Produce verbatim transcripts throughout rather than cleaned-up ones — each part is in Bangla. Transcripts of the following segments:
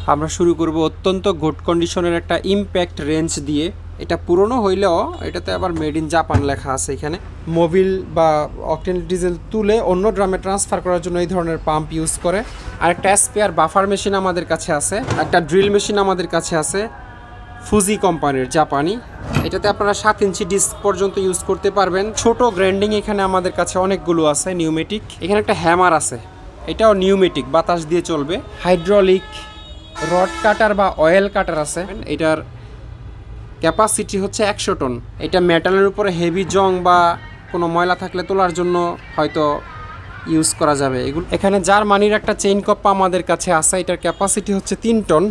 আমরা শুরু করব অত্যন্ত গুড কন্ডিশনের একটা ইম্প্যাক্ট রেঞ্জ দিয়ে। এটা পুরনো হইলেও এটাতে আবার মেড ইন জাপান লেখা আছে। এখানে মোবিল বা অকটেন ডিজেল তুলে অন্য ড্রামে ট্রান্সফার করার জন্য এই ধরনের পাম্প ইউজ করে। আর একটা স্পেয়ার বাফার মেশিন আমাদের কাছে আছে, একটা ড্রিল মেশিন আমাদের কাছে আছে ফুজি কোম্পানির, জাপানি। এটাতে আপনারা সাত ইঞ্চি ডিস্ক পর্যন্ত ইউজ করতে পারবেন। ছোট গ্রাইন্ডিং এখানে আমাদের কাছে অনেকগুলো আছে নিউমেটিক। এখানে একটা হ্যামার আছে, এটাও নিউমেটিক, বাতাস দিয়ে চলবে। হাইড্রোলিক রড কাটার বা অয়েল কাটার আছে। এটার ক্যাপাসিটি হচ্ছে একশো টন। এটা মেটালের উপরে হেভি জং বা কোনো ময়লা থাকলে তোলার জন্য হয়তো ইউজ করা যাবে এগুলো। এখানে জার্মানির একটা চেইন কপ্পা আমাদের কাছে আছে, এটার ক্যাপাসিটি হচ্ছে তিন টন।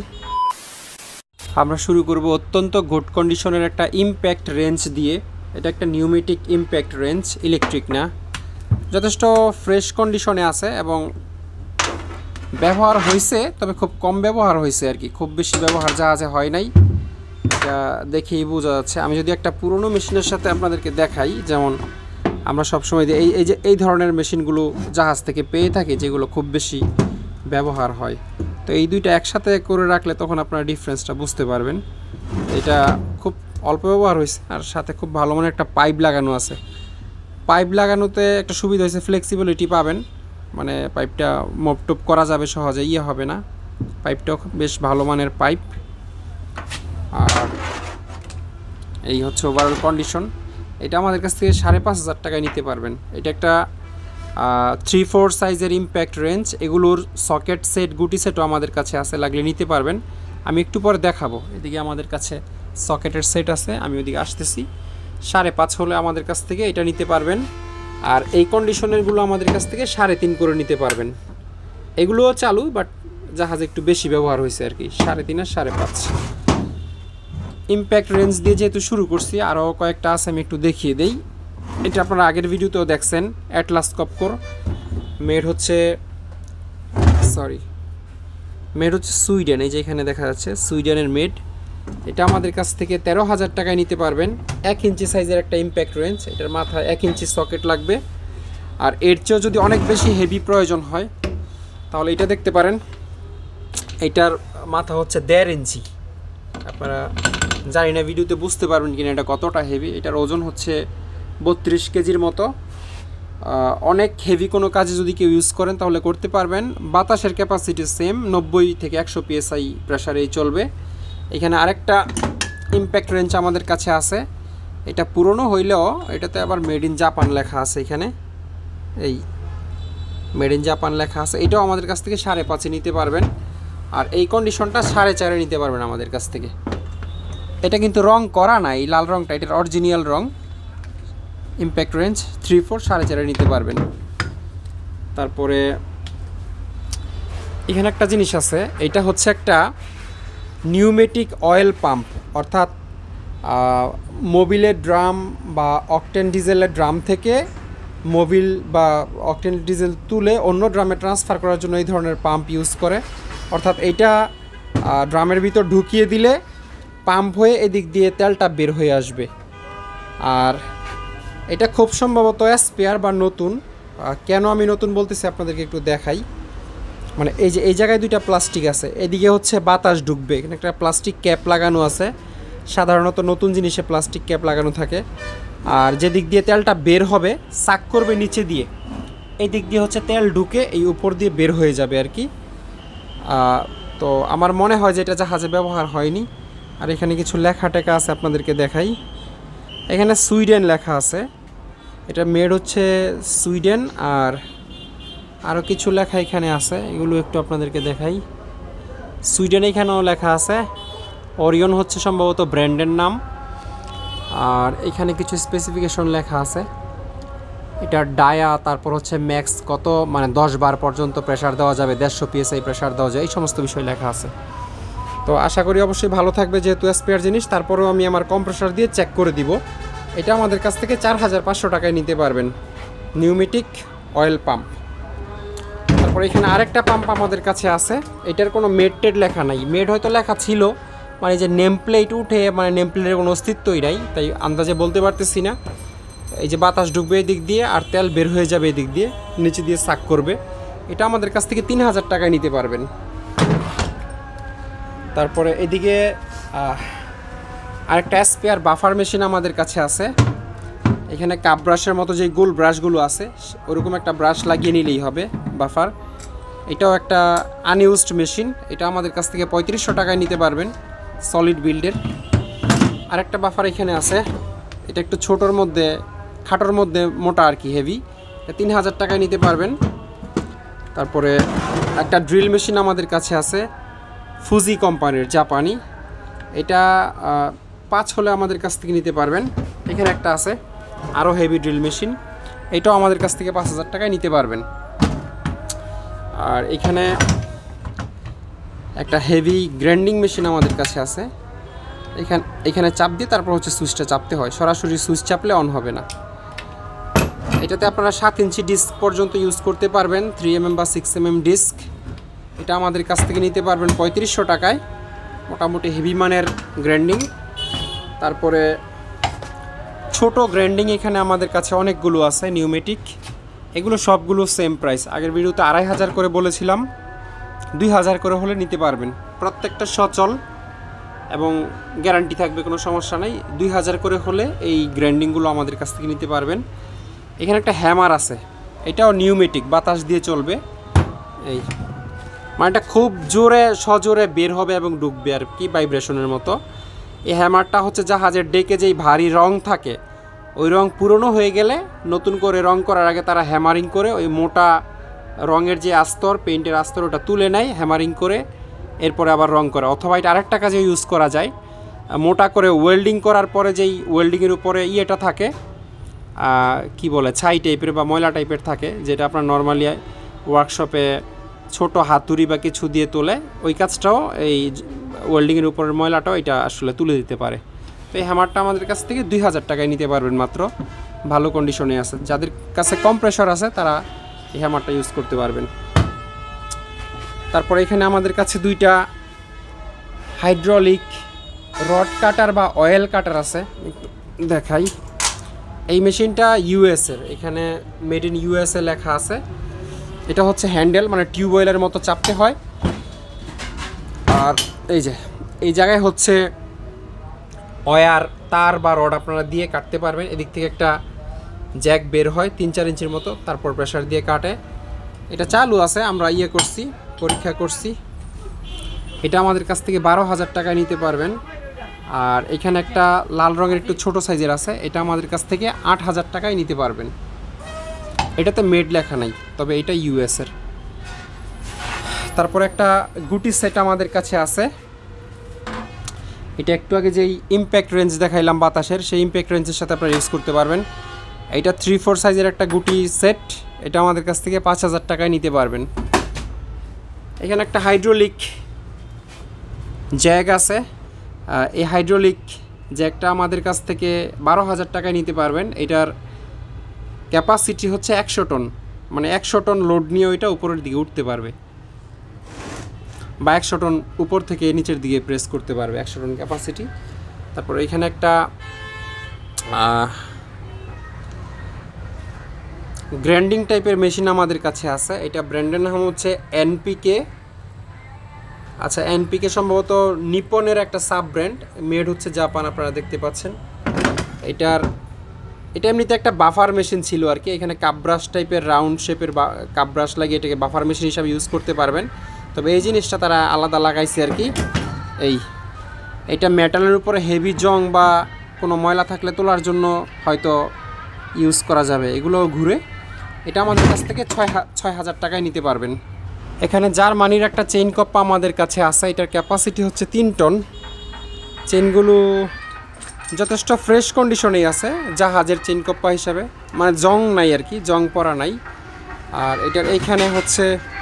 আমরা শুরু করব অত্যন্ত গুড কন্ডিশনের একটা ইম্প্যাক্ট রেঞ্জ দিয়ে। এটা একটা নিউমেটিক ইম্প্যাক্ট রেঞ্জ, ইলেকট্রিক না, যথেষ্ট ফ্রেশ কন্ডিশনে আছে এবং ব্যবহার হয়েছে, তবে খুব কম ব্যবহার হয়েছে আর কি, খুব বেশি ব্যবহার জাহাজে হয় নাই, এটা দেখেই বোঝা যাচ্ছে। আমি যদি একটা পুরনো মেশিনের সাথে আপনাদেরকে দেখাই, যেমন আমরা সবসময় এই এই যে এই ধরনের মেশিনগুলো জাহাজ থেকে পেয়ে থাকি যেগুলো খুব বেশি ব্যবহার হয়, তো এই দুইটা একসাথে করে রাখলে তখন আপনারা ডিফারেন্সটা বুঝতে পারবেন। এটা খুব অল্প ব্যবহার হয়েছে আর সাথে খুব ভালো মানের একটা পাইপ লাগানো আছে। পাইপ লাগানোতে একটা সুবিধা হয়েছে, ফ্লেক্সিবিলিটি পাবেন, মানে পাইপটা মপটপ করা যাবে সহজে, ইয়ে হবে না। পাইপটাও বেশ ভালো মানের পাইপ। আর এই হচ্ছে ওভারঅল কন্ডিশন। এটা আমাদের কাছ থেকে সাড়ে পাঁচ হাজার টাকায় নিতে পারবেন। এটা একটা থ্রি ফোর সাইজের ইম্প্যাক্ট রেঞ্জ। এগুলোর সকেট সেট, গুটি সেটও আমাদের কাছে আছে, লাগলে নিতে পারবেন। আমি একটু পরে দেখাবো। এদিকে আমাদের কাছে সকেটের সেট আছে, আমি ওদিকে আসতেছি। সাড়ে পাঁচ হলে আমাদের কাছ থেকে এটা নিতে পারবেন। আর এই কন্ডিশনেরগুলো আমাদের কাছ থেকে সাড়ে তিন করে নিতে পারবেন। এগুলোও চালু, বাট জাহাজ একটু বেশি ব্যবহার হয়েছে আর কি, সাড়ে তিন আর সাড়ে পাঁচ। ইম্প্যাক্ট রেঞ্জ দিয়ে যেহেতু শুরু করছি, আরও কয়েকটা আছে, আমি একটু দেখিয়ে দেই। এটা আপনারা আগের ভিডিওতেও দেখছেন, অ্যাটলাস কপকোর, মেড হচ্ছে সরি মেড হচ্ছে সুইডেন। এই যে এখানে দেখা যাচ্ছে সুইডেনের মেড। এটা আমাদের কাছ থেকে তেরো হাজার টাকায় নিতে পারবেন। এক ইঞ্চি সাইজের একটা ইম্প্যাক্ট রেঞ্জ, এটার মাথায় এক ইঞ্চি সকেট লাগবে। আর এর চেয়েও যদি অনেক বেশি হেভি প্রয়োজন হয় তাহলে এটা দেখতে পারেন। এটার মাথা হচ্ছে দেড় ইঞ্চি। আপনারা জানি না ভিডিওতে বুঝতে পারবেন কিনা এটা কতটা হেভি। এটার ওজন হচ্ছে বত্রিশ কেজির মতো। অনেক হেভি কোনো কাজে যদি কেউ ইউজ করেন তাহলে করতে পারবেন। বাতাসের ক্যাপাসিটি সেম, নব্বই থেকে একশো পিএসআই প্রেশারেই চলবে। এখানে আরেকটা ইম্প্যাক্ট রেঞ্জ আমাদের কাছে আছে, এটা পুরনো হইলেও এটাতে আবার মেড ইন জাপান লেখা আছে। এখানে এই মেড ইন জাপান লেখা আছে। এটাও আমাদের কাছ থেকে সাড়ে পাঁচে নিতে পারবেন। আর এই কন্ডিশনটা সাড়ে চারে নিতে পারবেন আমাদের কাছ থেকে। এটা কিন্তু রং করা না, এই লাল রংটা এটার অরিজিনাল রং। ইম্প্যাক্ট রেঞ্জ থ্রি ফোর সাড়ে চারে নিতে পারবেন। তারপরে এখানে একটা জিনিস আছে, এটা হচ্ছে একটা নিউমেটিক অয়েল পাম্প, অর্থাৎ মোবিলের ড্রাম বা অকটেন ডিজেলের ড্রাম থেকে মোবিল বা অকটেন ডিজেল তুলে অন্য ড্রামে ট্রান্সফার করার জন্য এই ধরনের পাম্প ইউজ করে। অর্থাৎ এইটা ড্রামের ভিতর ঢুকিয়ে দিলে পাম্প হয়ে এদিক দিয়ে তেলটা বের হয়ে আসবে। আর এটা খুব সম্ভবত স্পেয়ার বা নতুন। কেন আমি নতুন বলতেছি আপনাদেরকে একটু দেখাই। মানে এই যে এই জায়গায় দুইটা প্লাস্টিক আছে, এদিকে হচ্ছে বাতাস ঢুকবে, এখানে একটা প্লাস্টিক ক্যাপ লাগানো আছে। সাধারণত নতুন জিনিসে প্লাস্টিক ক্যাপ লাগানো থাকে। আর যেদিক দিয়ে তেলটা বের হবে, সাক করবে নিচে দিয়ে, এই দিক দিয়ে হচ্ছে তেল ঢুকে এই উপর দিয়ে বের হয়ে যাবে আর কি। তো আমার মনে হয় যে এটা জাহাজে ব্যবহার হয়নি। আর এখানে কিছু লেখা টেখা আছে, আপনাদেরকে দেখাই। এখানে সুইডেন লেখা আছে, এটা মেড হচ্ছে সুইডেন। আর আরও কিছু লেখা এখানে আছে, এগুলো একটু আপনাদেরকে দেখাই। সুইডেন এখানেও লেখা আছে, ওরিয়ন হচ্ছে সম্ভবত ব্র্যান্ডের নাম। আর এখানে কিছু স্পেসিফিকেশন লেখা আছে, এটা ডায়া, তারপর হচ্ছে ম্যাক্স কত, মানে দশ বার পর্যন্ত প্রেশার দেওয়া যাবে, দেড়শো পিএসআই প্রেশার দেওয়া যায়, এই সমস্ত বিষয় লেখা আছে। তো আশা করি অবশ্যই ভালো থাকবে, যেহেতু স্পেয়ার জিনিস। তারপরেও আমি আমার কম্প্রেসার দিয়ে চেক করে দিব। এটা আমাদের কাছ থেকে চার হাজার পাঁচশো টাকায় নিতে পারবেন, নিউমেটিক অয়েল পাম্প। তারপর এখানে আরেকটা পাম্প আমাদের কাছে আছে, এটার কোনো মেড টেড লেখা নাই। মেড হয়তো লেখা ছিল, মানে যে নেম প্লেট উঠে, মানে নেম প্লেটের কোনো অস্তিত্বই নাই, তাই আন্দাজে বলতে পারতেছি না। এই যে বাতাস ঢুকবে এদিক দিয়ে আর তেল বের হয়ে যাবে এদিক দিয়ে, নিচে দিয়ে সাক করবে। এটা আমাদের কাছ থেকে তিন হাজার টাকায় নিতে পারবেন। তারপরে এদিকে আরেকটা স্পেয়ার বাফার মেশিন আমাদের কাছে আছে। এখানে কাপ ব্রাশের মতো যে গোল ব্রাশগুলো আছে ওরকম একটা ব্রাশ লাগিয়ে নিলেই হবে বাফার। এটাও একটা আনইউজড মেশিন, এটা আমাদের কাছ থেকে পঁয়ত্রিশশো টাকায় নিতে পারবেন, সলিড বিল্ডের। আরেকটা বাফার এখানে আছে, এটা একটু ছোটোর মধ্যে খাটোর মধ্যে মোটা আর কি, হেভি, এটা তিন হাজার টাকায় নিতে পারবেন। তারপরে একটা ড্রিল মেশিন আমাদের কাছে আছে ফুজি কোম্পানির, জাপানি, এটা পাঁচ হলে আমাদের কাছ থেকে নিতে পারবেন। এখানে একটা আছে আরও হেভি ড্রিল মেশিন, এটাও আমাদের কাছ থেকে পাঁচ হাজার টাকায় নিতে পারবেন। আর এখানে একটা হেভি গ্রাইন্ডিং মেশিন আমাদের কাছে আছে, এখানে এখানে চাপ দিয়ে তারপর হচ্ছে সুইচটা চাপতে হয়, সরাসরি সুইচ চাপলে অন হবে না। এটাতে আপনারা সাত ইঞ্চি ডিস্ক পর্যন্ত ইউজ করতে পারবেন, থ্রি এম এম বা সিক্স এম এম ডিস্ক। এটা আমাদের কাছ থেকে নিতে পারবেন পঁয়ত্রিশশো টাকায়, মোটামুটি হেভি মানের গ্রাইন্ডিং। তারপরে ছোট গ্রাইন্ডিং এখানে আমাদের কাছে অনেকগুলো আছে নিউমেটিক, এগুলো সবগুলো সেম প্রাইস। আগের ভিডিওতে আড়াই হাজার করে বলেছিলাম, দুই হাজার করে হলে নিতে পারবেন। প্রত্যেকটা সচল এবং গ্যারান্টি থাকবে, কোনো সমস্যা নেই। দুই হাজার করে হলে এই গ্রাইন্ডিংগুলো আমাদের কাছ থেকে নিতে পারবেন। এখানে একটা হ্যামার আছে, এটাও নিউমেটিক, বাতাস দিয়ে চলবে। এই মানে এটা খুব জোরে সজোরে বের হবে এবং ডুববে আর কি, ভাইব্রেশনের মতো। এই হ্যামারটা হচ্ছে জাহাজের ডেকে যেই ভারী রং থাকে, ওই রং পুরনো হয়ে গেলে নতুন করে রং করার আগে তারা হ্যামারিং করে ওই মোটা রঙের যে আস্তর, পেইন্টের আস্তর, ওটা তুলে নেয় হ্যামারিং করে, এরপরে আবার রং করে। অথবা এটা আরেকটা কাজে ইউজ করা যায়, মোটা করে ওয়েল্ডিং করার পরে যেই ওয়েল্ডিংয়ের উপরে ইয়েটা থাকে, কি বলে, ছাই টাইপের বা ময়লা টাইপের থাকে, যেটা আপনার নর্মালি ওয়ার্কশপে ছোট হাতুড়ি বা কিছু দিয়ে তোলে, ওই কাজটাও এই ওয়েল্ডিংয়ের উপরের ময়লাটাও এটা আসলে তুলে দিতে পারে। তো এই হ্যামারটা আমাদের কাছ থেকে দুই হাজার টাকায় নিতে পারবেন মাত্র, ভালো কন্ডিশনে আছে। যাদের কাছে কম প্রেশার আছে তারা এই হ্যামারটা ইউজ করতে পারবেন। তারপরে এখানে আমাদের কাছে দুইটা হাইড্রোলিক রড কাটার বা অয়েল কাটার আছে, দেখাই। এই মেশিনটা ইউএসের, এখানে মেড ইন ইউএসএ লেখা আছে। এটা হচ্ছে হ্যান্ডেল, মানে টিউবওয়েলের মতো চাপতে হয়। আর এই যে এই জায়গায় হচ্ছে ওয়্যার, তার বা রড আপনারা দিয়ে কাটতে পারবেন। এদিক থেকে একটা জ্যাক বের হয় তিন চার ইঞ্চির মতো, তারপর প্রেশার দিয়ে কাটে। এটা চালু আছে, আমরা ইয়ে করছি, পরীক্ষা করছি। এটা আমাদের কাছ থেকে বারো হাজার টাকায় নিতে পারবেন। আর এখানে একটা লাল রঙের একটু ছোট সাইজের আছে, এটা আমাদের কাছ থেকে আট হাজার টাকায় নিতে পারবেন। এটাতে মেড লেখা নাই, তবে এটা ইউএসের। তারপর একটা গুটি সেট আমাদের কাছে আছে, এটা একটু আগে যেই ইম্প্যাক্ট রেঞ্জ দেখাইলাম বাতাসের, সেই ইম্প্যাক্ট রেঞ্জের সাথে আপনারা ইউজ করতে পারবেন। এটা থ্রি ফোর সাইজের একটা গুটি সেট, এটা আমাদের কাছ থেকে পাঁচ হাজার টাকায় নিতে পারবেন। এখানে একটা হাইড্রোলিক জ্যাক আছে, এই হাইড্রোলিক জ্যাকটা আমাদের কাছ থেকে বারো হাজার টাকায় নিতে পারবেন। এটার ক্যাপাসিটি হচ্ছে একশো টন, মানে একশো টন লোড নিয়ে ওইটা উপরের দিকে উঠতে পারবে, বা একশো টন উপর থেকে নিচের দিকে প্রেস করতে পারবে, একশো টন ক্যাপাসিটি। তারপর এখানে একটা গ্রাইন্ডিং টাইপের মেশিন আমাদের কাছে আছে, এটা ব্র্যান্ডের নাম হচ্ছে এনপিকে। আচ্ছা, এনপিকে সম্ভবত নিপনের একটা সাব ব্র্যান্ড, মেড হচ্ছে জাপান, আপনারা দেখতে পাচ্ছেন। এটার এটা এমনিতে একটা বাফার মেশিন ছিল আর কি, এখানে কাপ ব্রাশ টাইপের রাউন্ড শেপের কাপ ব্রাশ লাগিয়ে এটাকে বাফার মেশিন হিসাবে ইউজ করতে পারবেন। তবে এই জিনিসটা তারা আলাদা লাগাইছে আর কি। এই এটা মেটালের উপরে হেভি জং বা কোনো ময়লা থাকলে তোলার জন্য হয়তো ইউজ করা যাবে, এগুলো ঘুরে। এটা আমাদের কাছ থেকে ছয় ছয় হাজার টাকায় নিতে পারবেন। এখানে জার্মানির একটা চেইন কপ্পা আমাদের কাছে আছে, এটার ক্যাপাসিটি হচ্ছে তিন টন। চেইনগুলো যথেষ্ট ফ্রেশ কন্ডিশনেই আছে, জাহাজের চেইন কপ্পা হিসাবে, মানে জং নাই আর কি, জং পরা নাই। আর এটার এইখানে হচ্ছে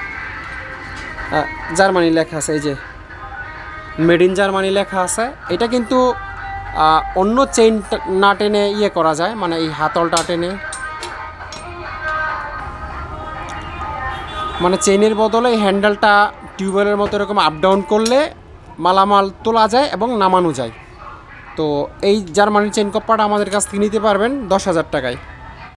জার্মানি লেখা আছে, এই যে মেড ইন জার্মানি লেখা আছে। এটা কিন্তু অন্য চেইন না টেনে ইয়ে করা যায়, মানে এই হাতলটা টেনে, মানে চেইনের বদলে এই হ্যান্ডেলটা টিউবওয়েলের মতো এরকম আপ ডাউন করলে মালামাল তোলা যায় এবং নামানো যায়। তো এই জার্মানির চেইন কপ্পাটা আমাদের কাছ থেকে নিতে পারবেন দশ হাজার টাকায়।